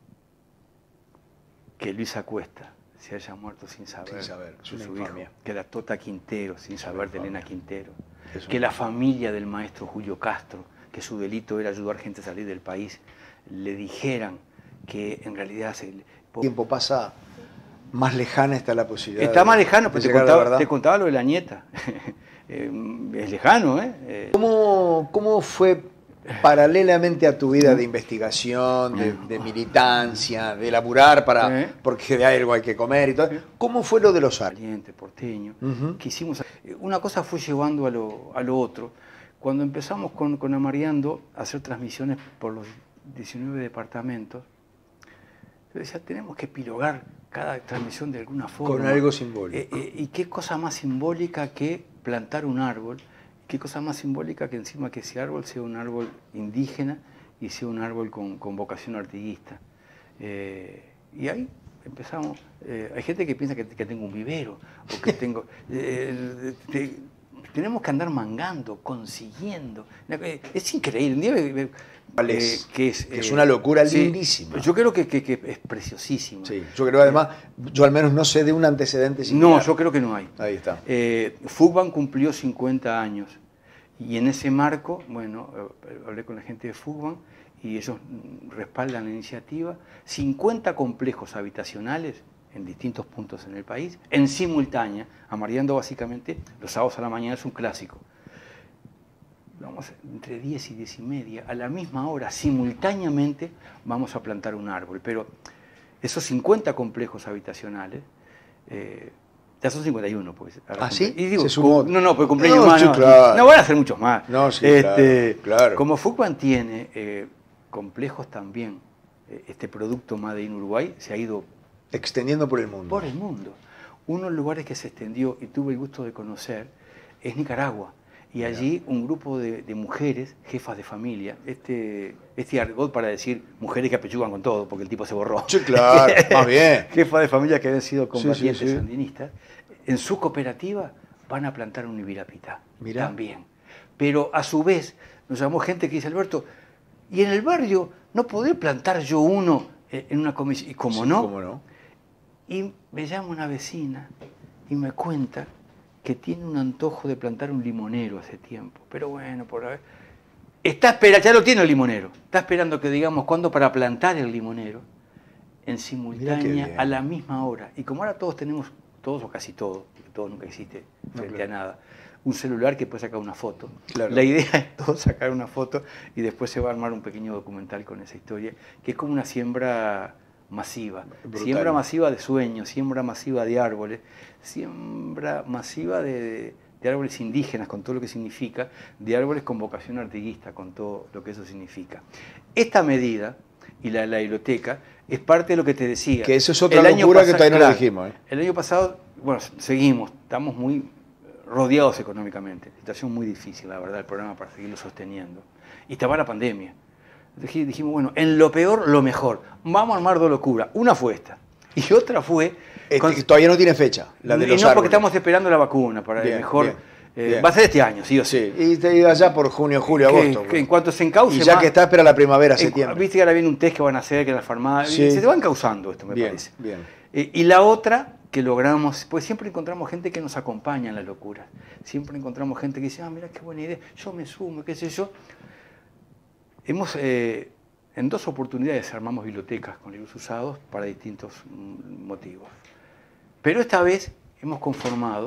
que Luisa Cuesta se haya muerto sin saber su hijo, que la Tota Quintero sin saber de Elena Quintero, que la familia del maestro Julio Castro, que su delito era ayudar gente a salir del país, le dijeran que en realidad... El tiempo pasa, más lejana está la posibilidad. Está más lejano, pero te contaba lo de la nieta. Es lejano, ¿eh? ¿Cómo fue paralelamente a tu vida de investigación, de militancia, de laburar porque de algo hay que comer y todo? ¿Cómo fue lo de los Valiente, porteño, que hicimos? Una cosa fue llevando a lo otro. Cuando empezamos con Amarguando a hacer transmisiones por los 19 departamentos, yo decía, tenemos que epilogar cada transmisión de alguna forma. Con algo simbólico. ¿Y qué cosa más simbólica que plantar un árbol? ¿Qué cosa más simbólica que encima que ese árbol sea un árbol indígena y sea un árbol con vocación artiguista? Y ahí empezamos, hay gente que piensa que tengo un vivero, o que tengo... tenemos que andar mangando, consiguiendo. Es increíble. Un día que es una locura lindísima. Yo creo que es preciosísimo. Sí, yo creo además, yo al menos no sé de un antecedente similar. No, yo creo que no hay. Ahí está. Fugban cumplió 50 años y en ese marco, bueno, hablé con la gente de Fugban y ellos respaldan la iniciativa. 50 complejos habitacionales en distintos puntos en el país, en simultánea, amareando básicamente los sábados a la mañana, es un clásico. Vamos entre 10 y 10 y media, a la misma hora, simultáneamente, vamos a plantar un árbol. Pero esos 50 complejos habitacionales, ya son 51. Pues, ¿Ah, sí? Y digo, ¿se sumó? No, pues cumpleaños más. Sí, no, claro. No van a ser muchos más. No, sí, claro. Como Fugban tiene complejos también, este producto Made in Uruguay se ha ido extendiendo por el mundo. Por el mundo. Uno de los lugares que se extendió y tuve el gusto de conocer es Nicaragua. Y allí un grupo de mujeres, jefas de familia, este argot para decir mujeres que apechugan con todo, porque el tipo se borró. Sí, claro, más bien. Jefas de familia que habían sido combatientes sandinistas, en su cooperativa van a plantar un ibirapitá. Mirá. También. Pero a su vez nos llamó gente que dice, Alberto, ¿y en el barrio no podré plantar yo uno en una comisión? ¿Y cómo no? ¿Cómo no? Y me llama una vecina y me cuenta que tiene un antojo de plantar un limonero hace tiempo. Pero bueno, por ver. Ya lo tiene el limonero. Está esperando que digamos cuándo para plantar el limonero en simultánea a la misma hora. Y como ahora todos tenemos, todos o casi todos, porque todo nunca existe frente a nada, un celular que puede sacar una foto. Claro. La idea es todo sacar una foto y después se va a armar un pequeño documental con esa historia, que es como una siembra masiva. Brutal. Siembra masiva de sueños, siembra masiva de árboles, siembra masiva de árboles indígenas, con todo lo que significa, de árboles con vocación artiguista, con todo lo que eso significa. Esta medida y la biblioteca es parte de lo que te decía. Que eso es otra locura que todavía no lo dijimos. El año pasado, bueno, seguimos, estamos muy rodeados económicamente, situación muy difícil, la verdad, el programa para seguirlo sosteniendo. Y estaba la pandemia. Entonces dijimos, bueno, en lo peor, lo mejor. Vamos a armar dos locuras. Una fue esta. Y otra fue... todavía no tiene fecha, la de los árboles. Porque estamos esperando la vacuna para el mejor... Bien. Va a ser este año, sí o sí. Y te iba allá por junio, julio, agosto. Que en cuanto se encauce... Y ya que está, espera la primavera, septiembre. Viste que ahora viene un test que van a hacer, que las farmacias... Sí. Se te van causando esto, me parece. Bien. Y la otra que logramos... Pues siempre encontramos gente que nos acompaña en las locuras. Siempre encontramos gente que dice, mira qué buena idea, yo me sumo, qué sé yo. Hemos... en dos oportunidades armamos bibliotecas con libros usados para distintos motivos. Pero esta vez hemos conformado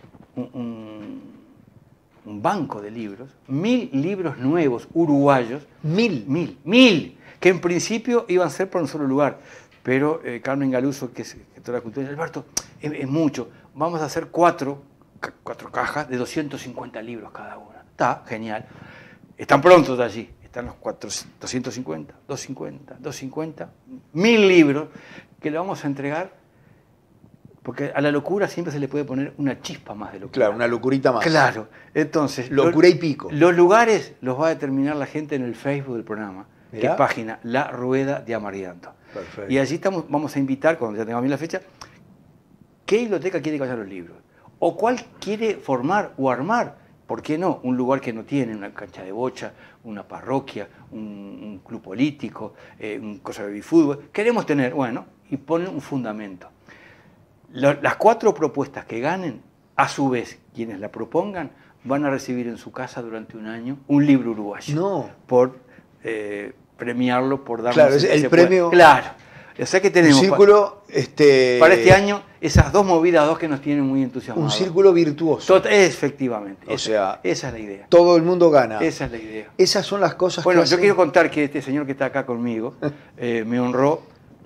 un banco de libros, 1000 libros nuevos uruguayos. ¡1000! Que en principio iban a ser para un solo lugar. Pero Carmen Galuso, que es toda la cultura, dice, Alberto, es mucho. Vamos a hacer cuatro cajas de 250 libros cada una. Está genial. Están prontos allí. Están los 250, 250, 1000 libros que le vamos a entregar, porque a la locura siempre se le puede poner una chispa más de locura. Claro, una locurita más. Claro, entonces... Locura y pico. Los lugares los va a determinar la gente en el Facebook del programa, ¿Mirá? que es página La Rueda de Amarillanto. Perfecto. Y allí vamos a invitar, cuando ya tengamos bien la fecha, qué biblioteca quiere que vayan los libros, o cuál quiere formar o armar. ¿Por qué no? Un lugar que no tiene, una cancha de bocha, una parroquia, un club político, un cosa de fútbol. Queremos tener, bueno, y ponen un fundamento. Las 4 propuestas que ganen, a su vez, quienes la propongan, van a recibir en su casa durante un año un libro uruguayo. No. Por premiarlo, por darle... Claro, es el premio... Claro. O sea que tenemos... Un círculo... Para este año, esas dos movidas, que nos tienen muy entusiasmados. Un círculo virtuoso. Efectivamente. Esa es la idea. Todo el mundo gana. Esa es la idea. Esas son las cosas bueno, que yo quiero contar que este señor que está acá conmigo me honró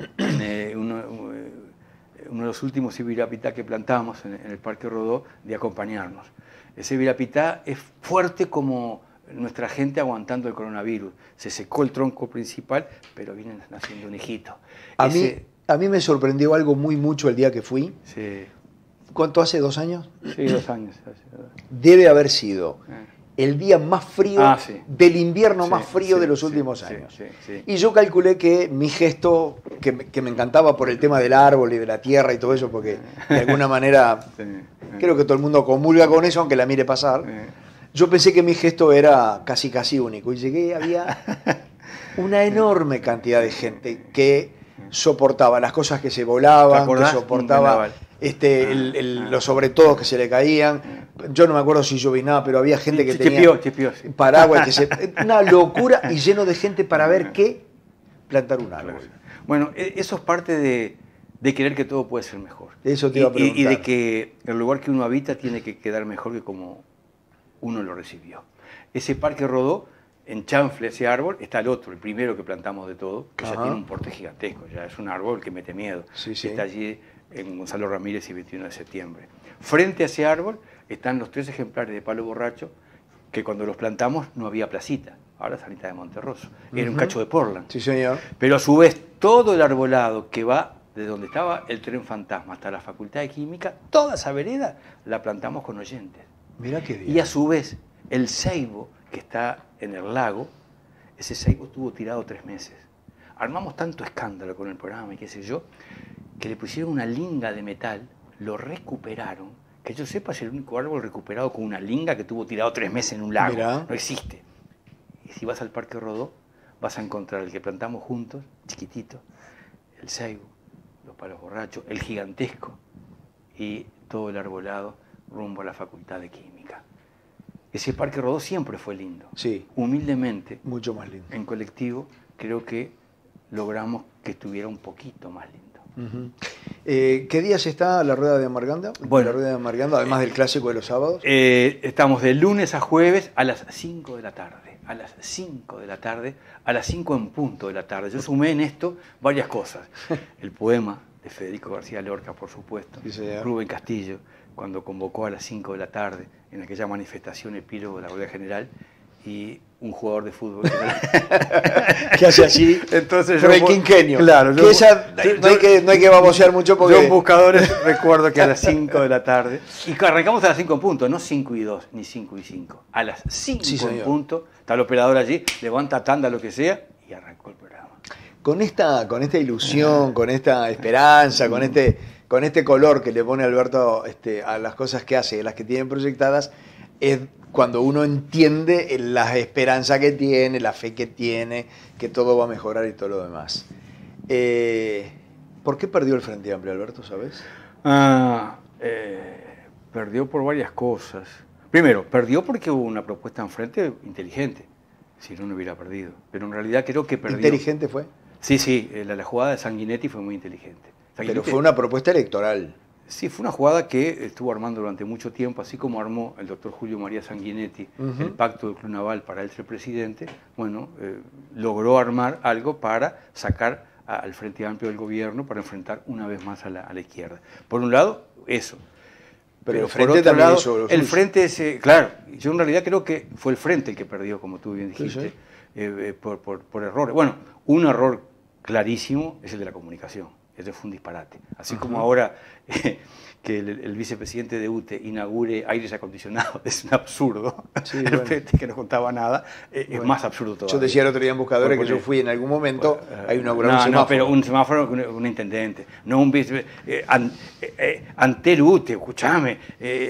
uno de los últimos ibirapitá que plantamos en el Parque Rodó de acompañarnos. Ese ibirapitá es fuerte como nuestra gente aguantando el coronavirus. Se secó el tronco principal, pero viene naciendo un hijito. A mí me sorprendió algo mucho el día que fui. Sí. ¿Cuánto hace? ¿2 años? Sí, 2 años. Debe haber sido el día más frío del invierno más frío de los últimos años. Sí. Y yo calculé que mi gesto que me encantaba por el tema del árbol y de la tierra y todo eso, porque de alguna manera creo que todo el mundo comulga con eso, aunque la mire pasar. Yo pensé que mi gesto era casi único y llegué y había una enorme cantidad de gente que soportaba las cosas que se volaban, que soportaba los sobretodos que se le caían. Yo no me acuerdo si llovinaba, pero había gente que tenía paraguas, una locura, y lleno de gente para ver qué plantar un árbol. Bueno, eso es parte de querer que todo puede ser mejor. Eso te iba a preguntar. Y de que el lugar que uno habita tiene que quedar mejor que como uno lo recibió. Ese Parque Rodó, en Chanfle, ese árbol, está el otro, el primero que plantamos de todo, que ya tiene un porte gigantesco, ya es un árbol que mete miedo. Está allí en Gonzalo Ramírez y 21 de septiembre. Frente a ese árbol están los 3 ejemplares de palo borracho, que cuando los plantamos no había placita, ahora es Sanita de Monterroso, era un cacho de Portland. Sí, señor. Pero a su vez, todo el arbolado que va de donde estaba el tren fantasma hasta la Facultad de Química, toda esa vereda la plantamos con oyentes. Mirá qué bien. Y a su vez, el ceibo que está en el lago, ese ceibo estuvo tirado 3 meses. Armamos tanto escándalo con el programa y qué sé yo, que le pusieron una linga de metal, lo recuperaron, que yo sepa es el único árbol recuperado con una linga que tuvo tirado 3 meses en un lago. Mirá. No existe. Y si vas al Parque Rodó, vas a encontrar el que plantamos juntos, chiquitito, el ceibo, los palos borrachos, el gigantesco y todo el arbolado rumbo a la Facultad de Química. Ese Parque Rodó siempre fue lindo. Sí. Humildemente, mucho más lindo. En colectivo, creo que logramos que estuviera un poquito más lindo. ¿Qué días está la Rueda de Amarganda? Bueno, la Rueda de Amarganda, además del clásico de los sábados. Estamos de lunes a jueves a las 5 de la tarde. A las 5 de la tarde, a las 5 en punto de la tarde. Yo sumé en esto varias cosas. El poema de Federico García Lorca, por supuesto. Sí, Rubén Castillo, cuando convocó a las 5 de la tarde en aquella manifestación epílogo de la Huelga General, y un jugador de fútbol que hace así. Entonces por el quinquenio. Claro, no hay que babosear mucho porque... Yo en Buscadores recuerdo que a las 5 de la tarde, y arrancamos a las 5 en punto, no 5 y 2, ni 5 y 5. A las 5 en punto, está el operador allí, levanta tanda, lo que sea, y arrancó el programa. Con esta ilusión, con esta esperanza, con este color que le pone Alberto a las cosas que hace, las que tienen proyectadas, es cuando uno entiende la esperanza que tiene, la fe que tiene, que todo va a mejorar y todo lo demás. ¿Por qué perdió el Frente Amplio, Alberto, sabes? Perdió por varias cosas. Primero, perdió porque hubo una propuesta enfrente inteligente, si no, no hubiera perdido. Pero en realidad creo que perdió. ¿Inteligente fue? Sí, la jugada de Sanguinetti fue muy inteligente. Pero fue una propuesta electoral. Sí, fue una jugada que estuvo armando durante mucho tiempo, así como armó el doctor Julio María Sanguinetti el pacto del Club Naval para él ser presidente. Bueno, logró armar algo para sacar al Frente Amplio del gobierno, para enfrentar una vez más a la izquierda. Por un lado, eso. Pero el Frente por otro lado, hizo el Frente es, claro, yo en realidad creo que fue el Frente el que perdió, como tú bien dijiste, por errores. Bueno, un error clarísimo es el de la comunicación. Eso fue un disparate. Así como ahora que el vicepresidente de UTE inaugure aires acondicionados es un absurdo. Sí, el Frente que no contaba nada es más absurdo todavía. Yo decía el otro día en Buscadores que yo fui en algún momento a inaugurar un semáforo. No, pero un semáforo con un intendente, no un ante el UTE, escuchame,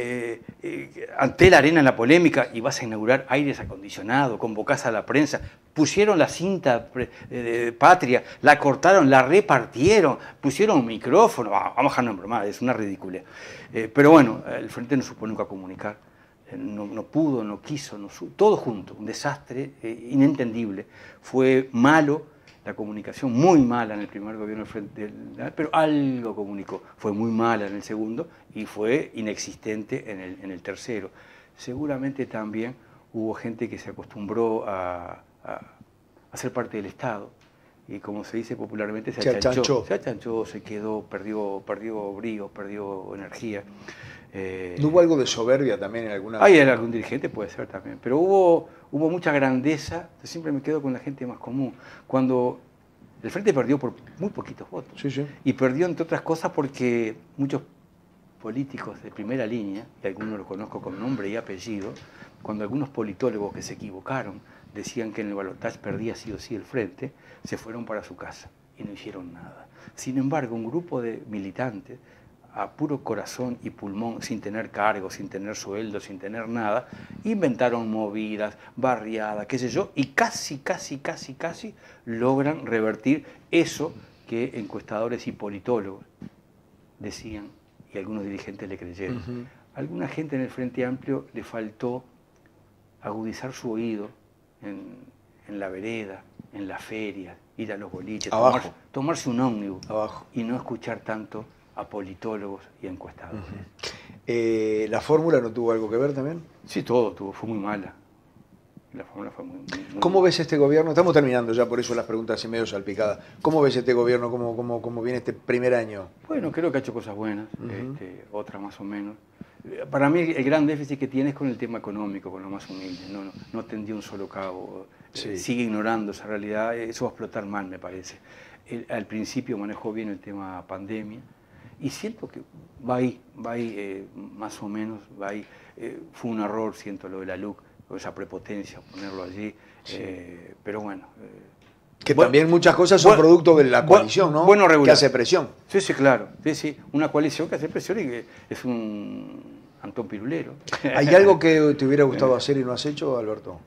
ante la arena en la polémica, y vas a inaugurar aires acondicionados, convocás a la prensa, pusieron la cinta patria, la cortaron, la repartieron, pusieron un micrófono, vamos a dejarnos en broma, es una ridícula. Pero bueno, el Frente no supo nunca comunicar, no pudo, no quiso, todo junto, un desastre inentendible. Fue malo la comunicación, muy mala en el primer gobierno del Frente, pero algo comunicó. Fue muy mala en el segundo y fue inexistente en el tercero. Seguramente también hubo gente que se acostumbró a ser parte del Estado y, como se dice popularmente, se achanchó, se quedó, perdió brío, perdió energía. ¿No hubo algo de soberbia también en alguna? Hay algún dirigente, puede ser también, pero hubo mucha grandeza. Yo siempre me quedo con la gente más común. Cuando el Frente perdió por muy poquitos votos, y perdió, entre otras cosas, porque muchos políticos de primera línea, y algunos los conozco con nombre y apellido, cuando algunos politólogos que se equivocaron decían que en el balotaje perdía sí o sí el Frente, se fueron para su casa y no hicieron nada. Sin embargo, un grupo de militantes, a puro corazón y pulmón, sin tener cargo, sin tener sueldo, sin tener nada, inventaron movidas, barriadas, qué sé yo, y casi logran revertir eso que encuestadores y politólogos decían y algunos dirigentes le creyeron. A alguna gente en el Frente Amplio le faltó agudizar su oído en la vereda, en la feria, ir a los boliches, tomarse un ómnibus y no escuchar tanto a politólogos y encuestadores. ¿La fórmula no tuvo algo que ver también? Sí, todo tuvo, fue muy mala. La fórmula fue muy ¿Cómo ves este gobierno? Estamos terminando ya, por eso las preguntas así medio salpicadas. ¿Cómo ves este gobierno? ¿Cómo viene este primer año? Bueno, creo que ha hecho cosas buenas, otras más o menos. Para mí el gran déficit que tiene es con el tema económico, con lo más humilde. No tendió un solo cabo, sigue ignorando esa realidad, eso va a explotar mal, me parece. Al principio manejó bien el tema pandemia y siento que va ahí, más o menos, va ahí. Fue un error, siento, lo de la LUC, esa prepotencia, ponerlo allí, pero bueno. Que también muchas cosas son producto de la coalición, ¿no? Que hace presión. Sí, claro. Sí, una coalición que hace presión y que es un Antón Pirulero. ¿Hay algo que te hubiera gustado hacer y no has hecho, Alberto?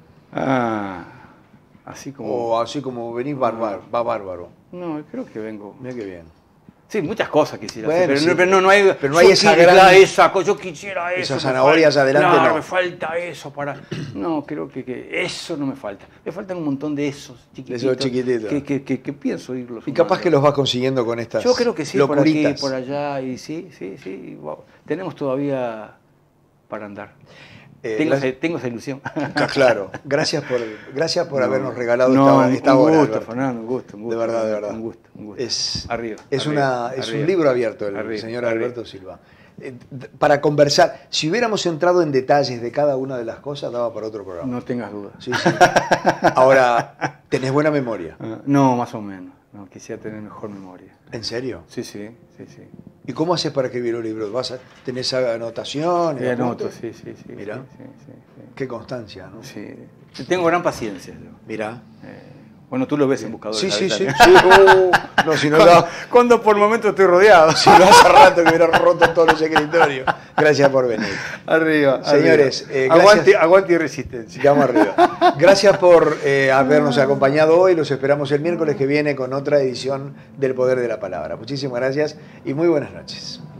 Así como... O así como venís va bárbaro. No, creo que vengo... Mira qué bien. Sí, muchas cosas quisiera hacer, pero no hay esa gran... yo quisiera eso. Esas zanahorias adelante, no. Me falta eso para... No, creo que eso no me falta. Me faltan un montón de esos chiquititos. Que pienso irlos. Y capaz que los vas consiguiendo con estas yo creo que sí, locuritas. Por aquí, por allá, y sí. Wow. Tenemos todavía para andar. Tengo esa ilusión. Claro. Gracias por habernos regalado esta hora. Un gusto, Fernando, un gusto. De verdad. Un gusto. Arriba. Es un libro abierto, el señor Alberto Silva. Para conversar, si hubiéramos entrado en detalles de cada una de las cosas, daba para otro programa. No tengas dudas. Sí. Ahora, ¿tenés buena memoria? No, más o menos. No, quisiera tener mejor memoria. ¿En serio? Sí. ¿Y cómo haces para escribir los libros? ¿Tenés anotaciones? Sí, anoto, sí. Mirá. Sí. Qué constancia, ¿no? Sí. Tengo gran paciencia. Mirá. Bueno, tú lo ves en Buscadores. Sí. No, si no cuando por momentos estoy rodeado. Si no hace rato que hubiera roto todos los escritorios. Gracias por venir. Arriba. Señores, aguante y resistencia. Vamos arriba. Gracias por habernos acompañado hoy. Los esperamos el miércoles que viene con otra edición del Poder de la Palabra. Muchísimas gracias y muy buenas noches.